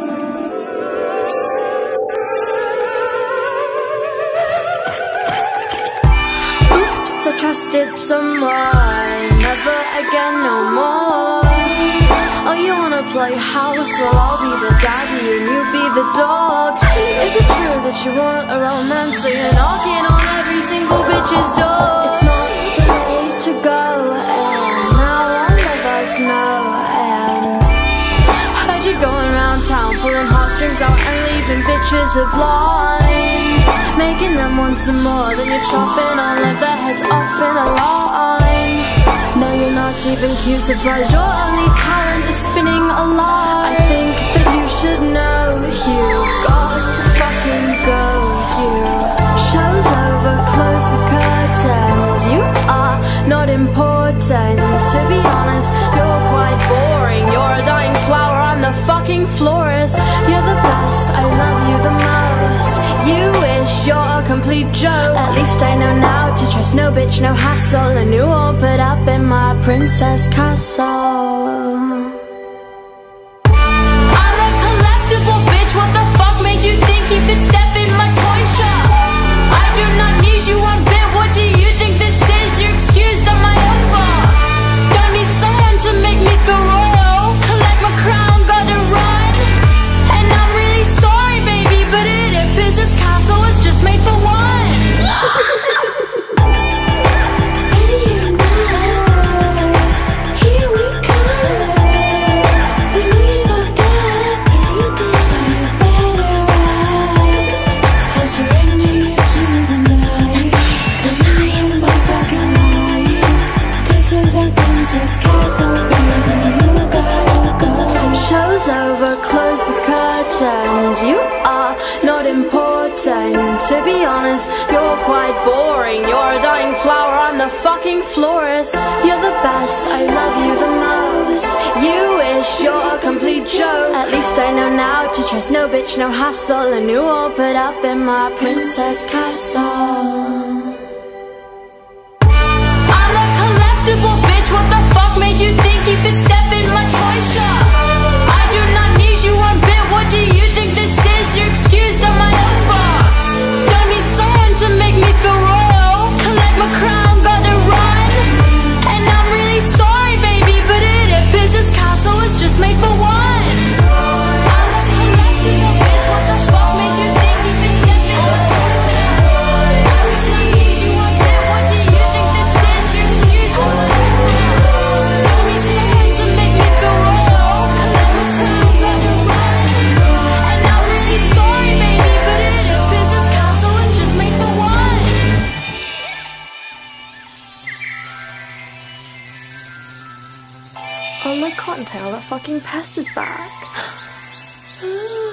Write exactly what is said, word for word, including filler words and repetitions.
Oops, I trusted someone, never again, no more. Oh, you wanna play house? Well, I'll be the daddy and you be the dog. Is it true that you want a romance, so you're knocking on every single bitch's door? It's not the way to go, and now all of us know. And heard you going around town, pulling heartstrings out and leaving bitches blind, making them want some more, then you're chopping all of their heads off in a line. No, you're not even cute, surprised your only talent is spinning a lie. I think that you should know you've got to fucking go here. Show's over, close the curtains. You are not important. To be honest, you're quite boring. You're a dying flower, I'm the fucking florist. You're the best, I love you the most. You wish you're a complete joke. At least I know now to trust no bitch, no hassle. A new all put up in my princess castle. I'm a collectible bitch, what the fuck made you think you could step in my toy shop? I do not need you one bit, what do you think this is? You're excused on my own boss. Don't need someone to make me feel royal. Collect my crown, gotta run. And I'm really sorry baby, but it appears this castle was just made for one. You are not important. To be honest, you're quite boring. You're a dying flower, I'm the fucking florist. You're the best, I love you the most. You wish you're a complete joke. At least I know now to trust no bitch, no hassle. A new all put up in my princess castle. I'm a collectible bitch, what the fuck made you think you could step in my toy shop? I do not need you one bit, what do you think this is? You're excused on my own boss. Don't need someone to make me feel royal. Collect my crown, gotta run. And I'm really sorry baby, but it appears this castle was just made for one. I'm a collectible bitch, what the fuck made you think you could step in my toy shop? I do not need you one bit, what do you think this is? You're excused on my own boss. Don't need someone to make me feel royal. Collect my crown, gotta run. And I'm really sorry baby, but it appears this castle was just made for one. Oh, look, Cottontail, that fucking pest is back.